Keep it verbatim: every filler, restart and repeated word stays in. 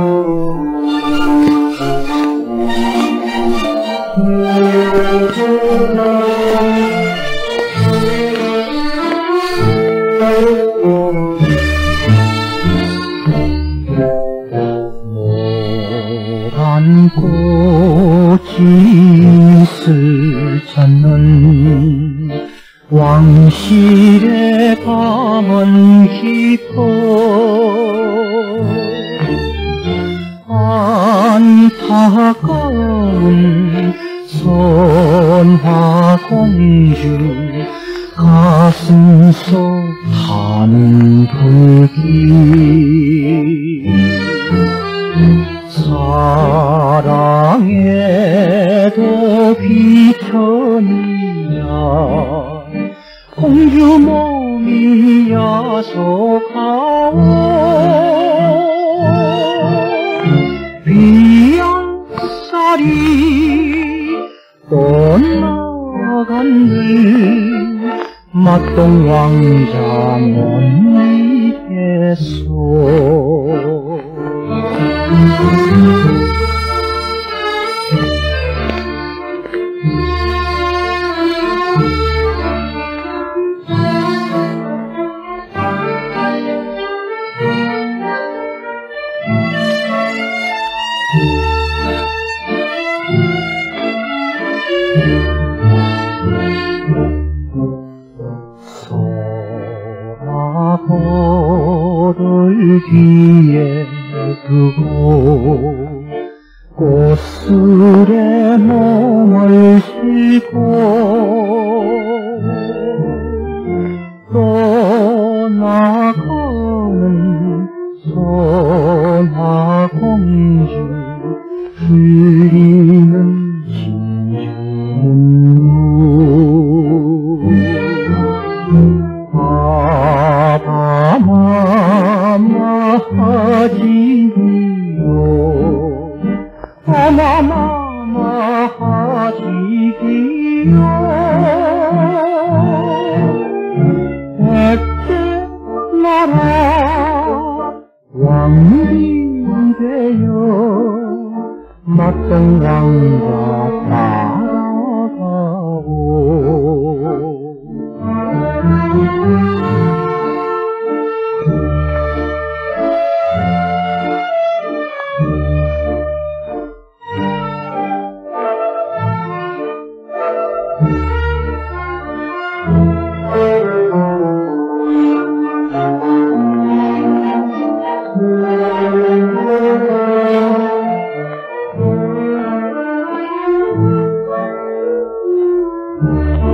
노란 꽃이 있을 찾는 왕실의 밤은 깊어 안타까운 선화공주 가슴 속 타는 불길 사랑에도 비천이야 공주 몸이 야속하오 비양살이 떠나간들 막동 왕자 못 믿겠소 소라보를 뒤에 두고 꽃술에 몸을 싣고 떠나가는 선화공주 흘리는 진주 눈물 아바마마 하지기요 아마마마 하지기요 액제 나라 왕비 되어 막동 왕자 따라가오 Oh